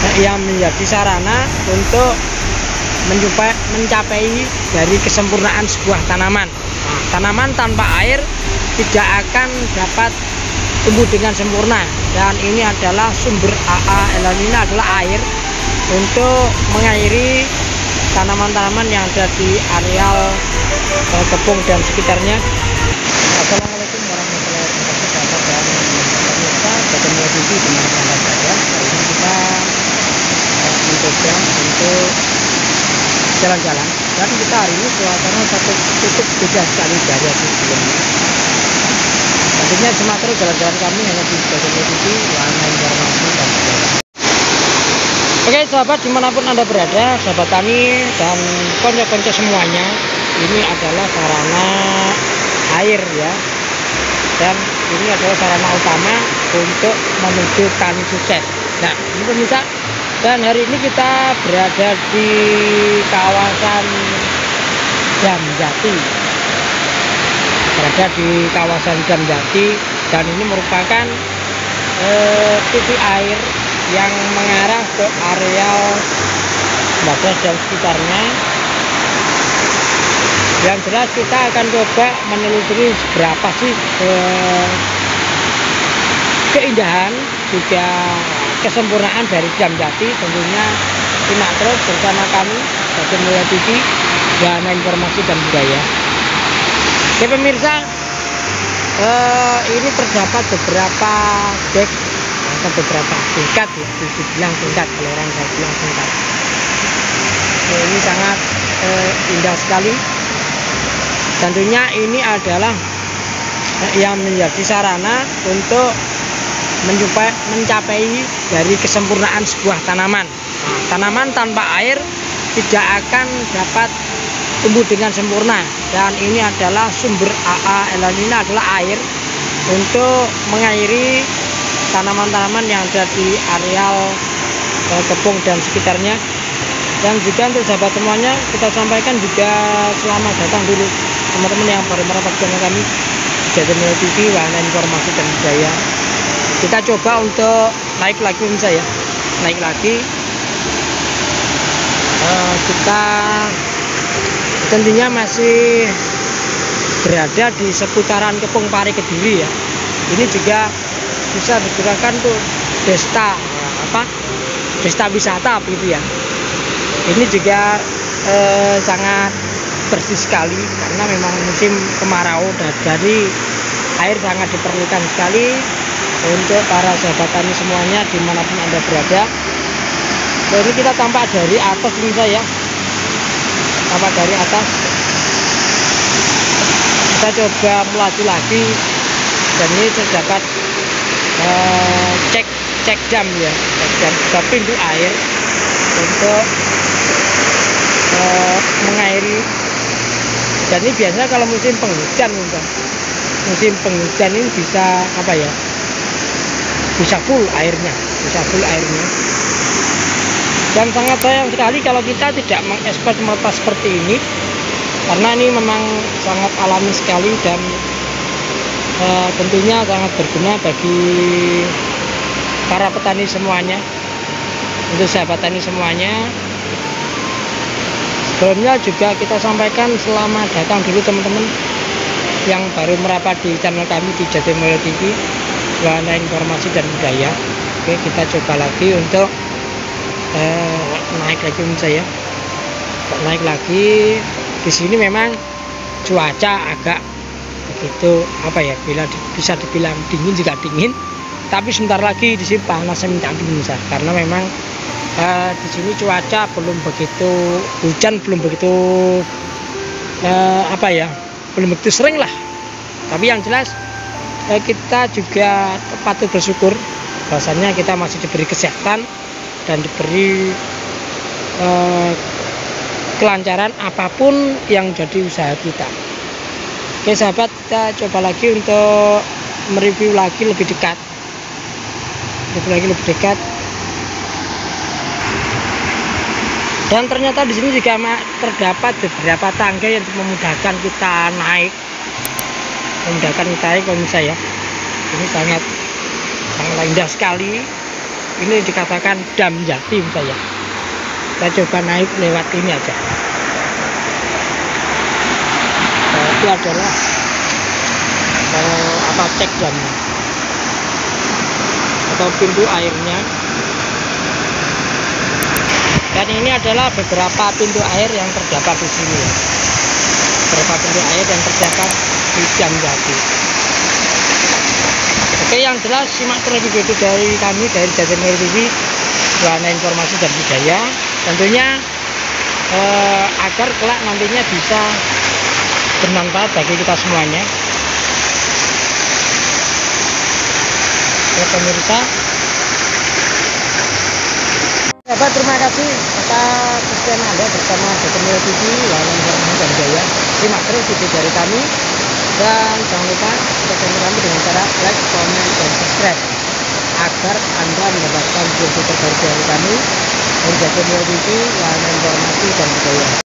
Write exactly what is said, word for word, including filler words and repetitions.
yang menjadi sarana untuk mencapai, mencapai dari kesempurnaan sebuah tanaman. Nah, tanaman tanpa air tidak akan dapat tumbuh dengan sempurna, dan ini adalah sumber A A El Nino adalah air untuk mengairi tanaman-tanaman yang ada di areal eh, kebun dan sekitarnya. Assalamualaikum warahmatullahi wabarakatuh, dan pemirsa ketemu T V teman-teman saya. Hari ini kita eh, mencoba untuk jalan-jalan, dan kita hari ini suasana satu titik beda sekali dari sebelumnya. Tentunya simak terus jalan-jalan kami hanya di Ketemu T V, warna informasi dan sebagainya. Oke sahabat, dimanapun Anda berada, sahabat tani dan konco-konco semuanya, ini adalah sarana air ya, dan ini adalah sarana utama untuk menuju tani sukses. Nah ini pemirsa, dan hari ini kita berada di kawasan Jamjati, berada di kawasan Jamjati, dan ini merupakan eh, titik air yang mengarah ke areal Bagas dan sekitarnya. Yang jelas kita akan coba menelusuri berapa sih eh, keindahan juga kesempurnaan dari Jamjati. Tentunya simak terus bersama kami Ketemu T V, warna informasi dan budaya. Oke pemirsa, eh, ini terdapat beberapa dek atau beberapa tingkat ya, dibilang tingkat, kalau orang saya bilang tingkat. Eh, ini sangat eh, indah sekali. Tentunya ini adalah eh, yang menjadi sarana untuk mencapai, mencapai dari kesempurnaan sebuah tanaman. Nah, tanaman tanpa air tidak akan dapat tumbuh dengan sempurna, dan ini adalah sumber A A El Nino adalah air untuk mengairi tanaman-tanaman yang ada di areal eh, kebun dan sekitarnya. Dan juga untuk sahabat semuanya, kita sampaikan juga selamat datang dulu teman-teman yang baru merapat channel kami Ketemu T V, warna informasi dan budaya. Kita coba untuk naik lagi saya naik lagi uh, kita tentunya masih berada di seputaran Kepung Pari Kediri ya. Ini juga bisa digunakan tuh desta apa desta wisata begitu ya. Ini juga eh, sangat bersih sekali karena memang musim kemarau, dan dari air sangat diperlukan sekali untuk para sahabat tani semuanya dimanapun Anda berada. Jadi kita tampak dari atas ini saya tampak dari atas. Kita coba melaju lagi, dan ini terdapat uh, cek cek jam ya, cek jam juga pintu air untuk uh, mengairi. Dan ini biasanya kalau musim penghujan, musim penghujan ini bisa apa ya, bisa full airnya, bisa full airnya. Dan sangat sayang sekali kalau kita tidak mengekspor mata seperti ini, karena ini memang sangat alami sekali, dan e, tentunya sangat berguna bagi para petani semuanya, untuk sahabat tani semuanya. Sebelumnya juga kita sampaikan selamat datang dulu teman-teman yang baru merapat di channel kami di Ketemu T V, warna informasi dan budaya. Oke, kita coba lagi untuk eh, naik lagi saya naik lagi. Di sini memang cuaca agak begitu apa ya, bila di, bisa dibilang dingin juga dingin, tapi sebentar lagi di sini panasnya minta ampun karena memang eh, di sini cuaca belum begitu, hujan belum begitu eh, apa ya, belum begitu sering lah. Tapi yang jelas eh, kita juga patut bersyukur bahwasanya kita masih diberi kesehatan dan diberi eh, kelancaran apapun yang jadi usaha kita. Oke sahabat, kita coba lagi untuk mereview lagi lebih dekat, lebih lagi lebih dekat. Dan ternyata di sini juga terdapat beberapa tangga yang memudahkan kita naik, memudahkan kita naik pemirsa ya. Ini sangat sangat indah sekali. ini dikatakan dam Jatim saya. Kita coba naik lewat ini aja. Nah, itu adalah eh, apa cek damnya atau pintu airnya. Dan ini adalah beberapa pintu air yang terdapat di sini ya. Beberapa pintu air yang terdapat di Dam Jati. Oke, yang jelas simak terlebih dahulu dari kami dari Jatimulyo T V, Wahana Informasi dan Budaya. Tentunya eh, agar kelak nantinya bisa bermanfaat bagi kita semuanya. Ya, pemirsa. Sahabat, terima kasih atas kesetiaan Anda bersama Jatimulyo T V, Wahana Informasi dan Budaya. Simak terus video dari kami. Dan jangan lupa support kami dengan cara like, comment, dan subscribe agar Anda mendapatkan video terbaru dari kami dari Jatimulyo T V, Wahana Informasi dan Budaya.